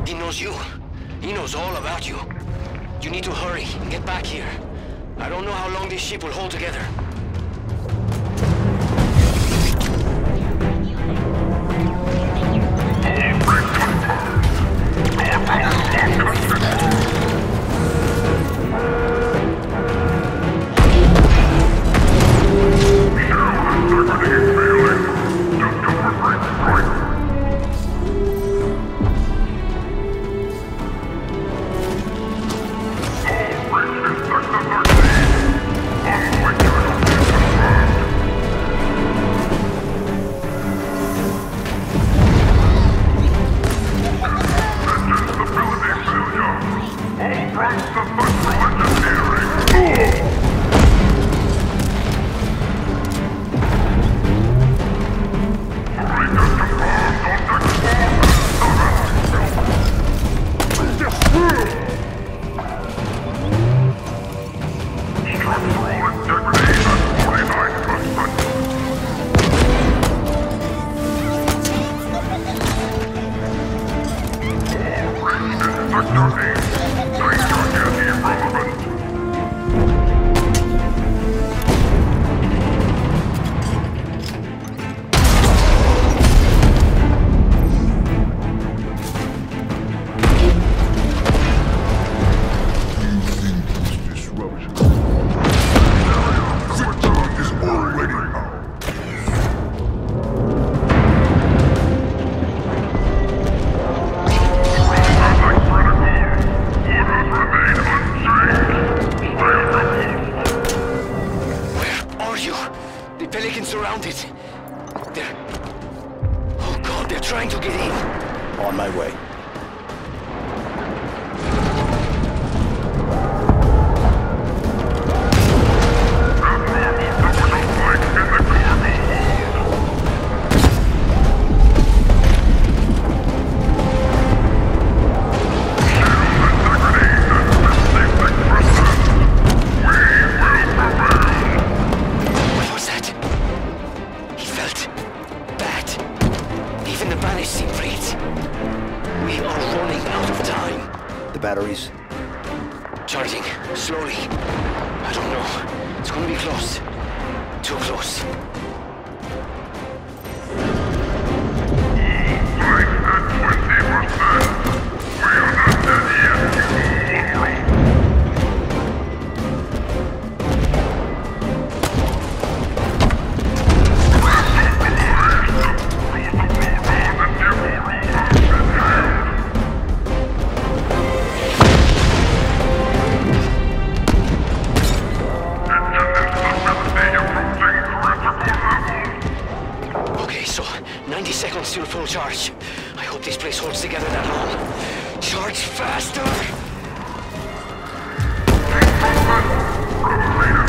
He knows you. He knows all about you. You need to hurry and get back here. I don't know how long this ship will hold together. Trying to get in. On my way. Batteries? Charging. Slowly. I don't know. It's gonna be close. Too close. Like at 20%. We are not dead yet. Still full charge. I hope this place holds together that long. Charge faster!